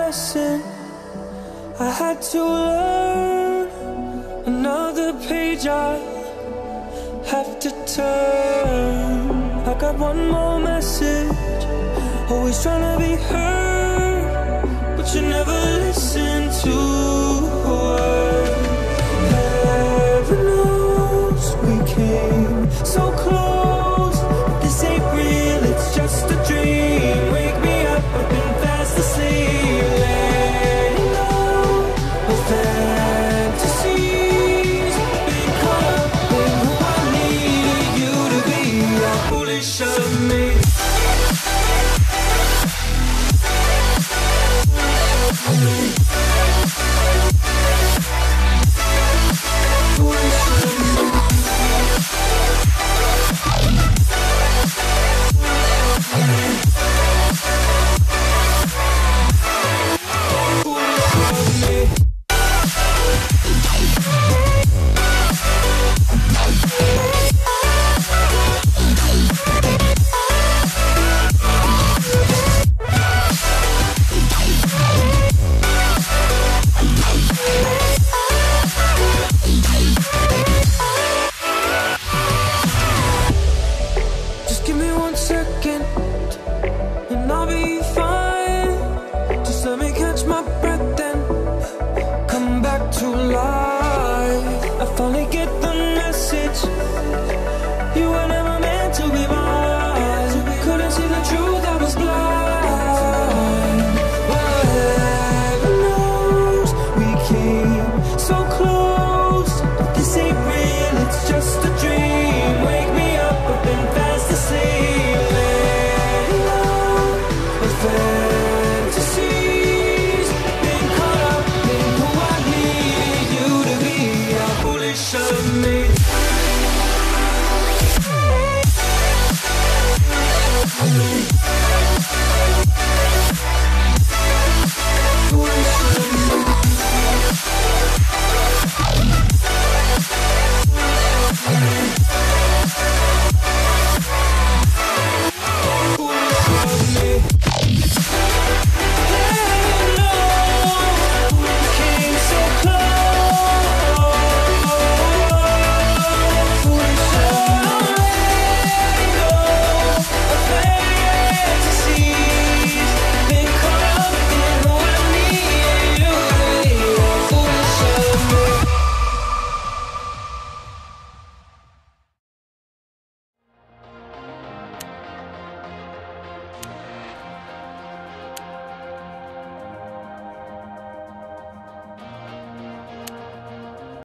lesson I had to learn, another page I have to turn. I got one more message, always trying to be heard, but you never listen to a word. Heaven knows we came so close, but this ain't real, it's just a dream. Wake me up, I've been fast asleep. Letting go of fantasies, been caught up in who I needed you to be. How foolish of me. Give me 1 second and I'll be fine. Just let me catch my breath and come back to life. I finally get the message, you were never meant to be mine. Couldn't see the truth, I was blind. But heaven knows we came so close, but this ain't real, it's just a dream. Wake me up, I've been fast asleep. Letting go of fantasies, been caught up in who I needed you to be. How foolish of me. Hey.